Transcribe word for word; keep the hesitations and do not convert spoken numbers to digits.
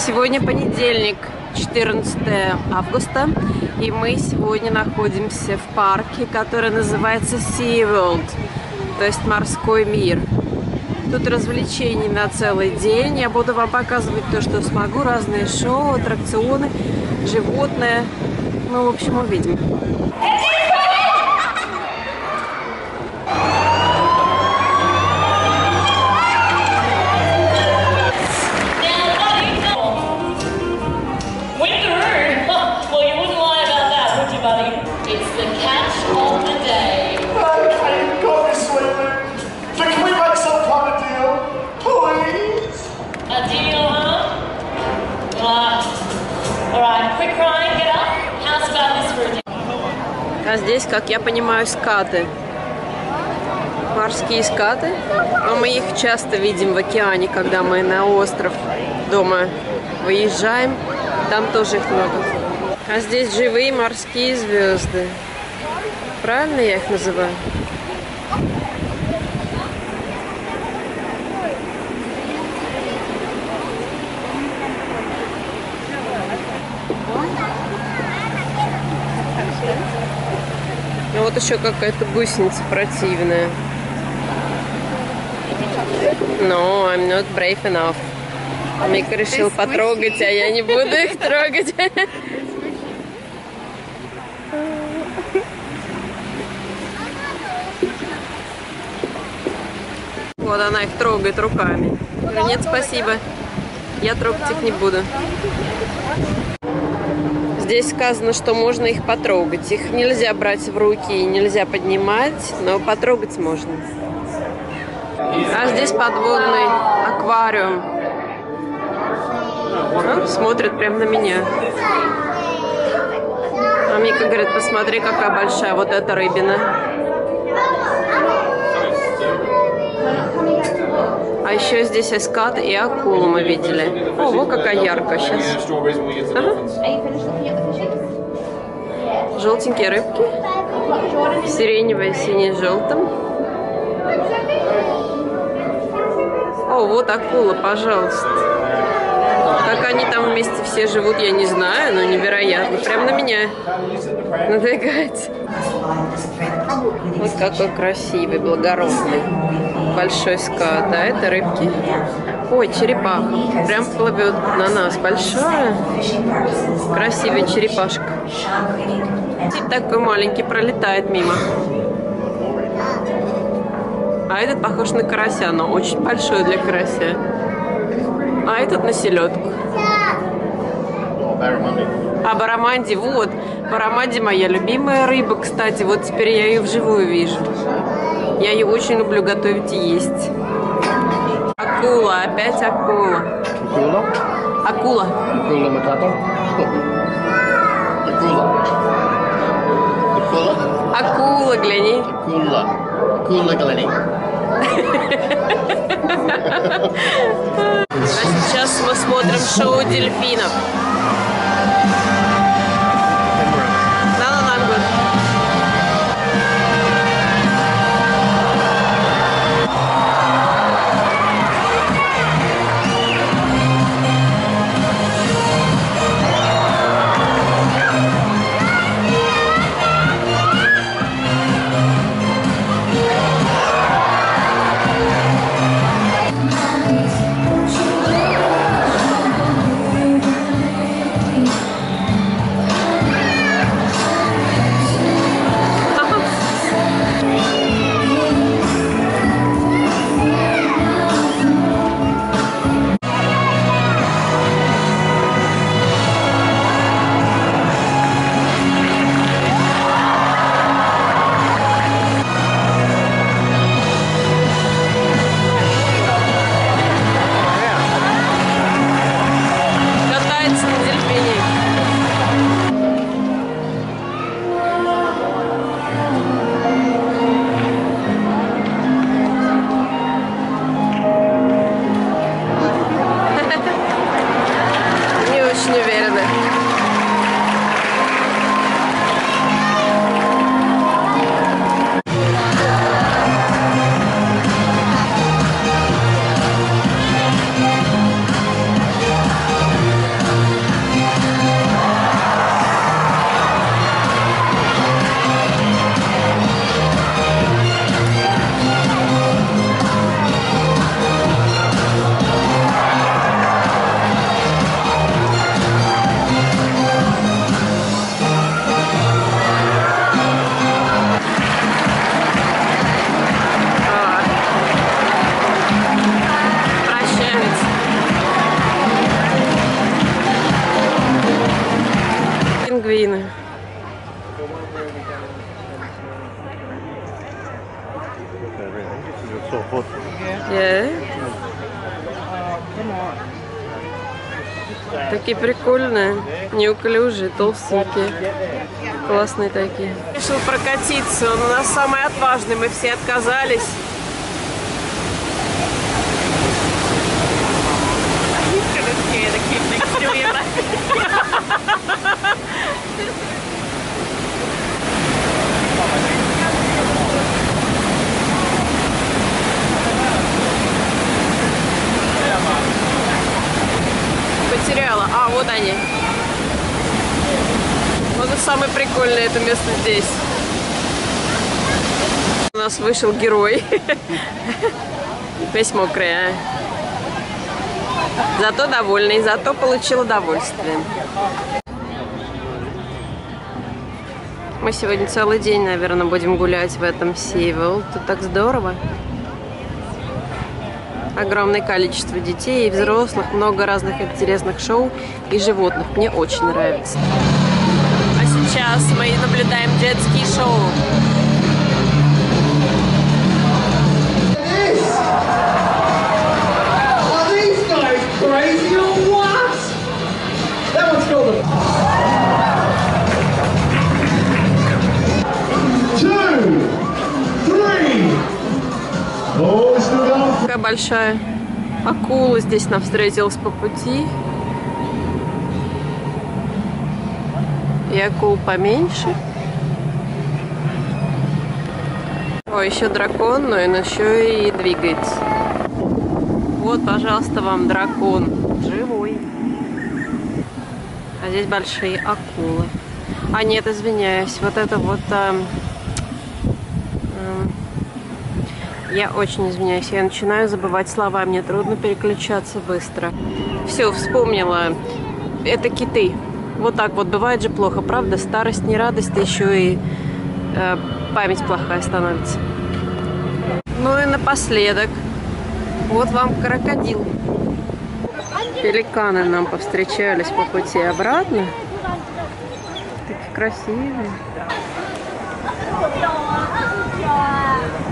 Сегодня понедельник, четырнадцатое августа, и мы сегодня находимся в парке, который называется SeaWorld, то есть морской мир. Тут развлечений на целый день. Я буду вам показывать то, что смогу, разные шоу, аттракционы, животные. Ну, в общем, увидим. А здесь, как я понимаю, скаты. Морские скаты. Но мы их часто видим в океане, когда мы на остров дома выезжаем. Там тоже их много. А здесь живые морские звезды. Правильно я их называю? Ну вот еще какая-то гусеница противная. No, I'm not brave enough. Мика решил потрогать, а я не буду их трогать. Вот она их трогает руками. Нет, спасибо. Я трогать их не буду. Здесь сказано, что можно их потрогать. Их нельзя брать в руки, нельзя поднимать, но потрогать можно. А здесь подводный аквариум. А, смотрит прямо на меня. А Мика говорит, посмотри, какая большая вот эта рыбина. А еще здесь скат и акулу мы видели. О, вот какая яркая сейчас. Ага. Желтенькие рыбки. Сиреневые, сине-желтым. О, вот акула, пожалуйста. Как они там вместе все живут, я не знаю, но невероятно. Прям на меня надвигается. Вот какой красивый, благородный. Большой скат, а это рыбки. Ой, черепаха. Прям плывет на нас. Большая, красивая черепашка. И такой маленький пролетает мимо. А этот похож на карася, но очень большой для карася. А этот на селедку. А бараманди, вот. Бараманди моя любимая рыба, кстати. Вот теперь я ее вживую вижу. Я ее очень люблю готовить и есть. Акула, опять акула. Акула? Акула. Акула матата? Акула. Акула? Акула, гляни. Акула. Акула, гляни. А сейчас мы смотрим шоу дельфинов. Такие прикольные, неуклюжие, толстенькие. Классные такие. Решил прокатиться, он у нас самый отважный, мы все отказались. Потеряла. А, вот они. Вот это самое прикольное это место здесь. У нас вышел герой. Весь мокрый, а? Зато довольный, зато получил удовольствие. Мы сегодня целый день, наверное, будем гулять в этом Sea-World. Тут так здорово. Огромное количество детей и взрослых, много разных интересных шоу и животных. Мне очень нравится. А сейчас мы наблюдаем детские шоу. Такая большая акула здесь нам встретилась по пути. И акул поменьше. О, еще дракон, но он еще и двигается. Вот, пожалуйста, вам дракон. Живой. А здесь большие акулы. А нет, извиняюсь. Вот это вот... А, а, я очень извиняюсь. Я начинаю забывать слова. Мне трудно переключаться быстро. Все, вспомнила. Это киты. Вот так вот. Бывает же плохо, правда? Старость не радость, еще и э, память плохая становится. Ну и напоследок. Вот вам крокодил. Пеликаны нам повстречались по пути обратно. Такие красивые.